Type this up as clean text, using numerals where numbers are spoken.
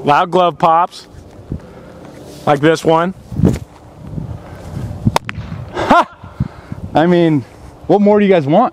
Loud glove pops. Like this one. Ha! I mean, what more do you guys want?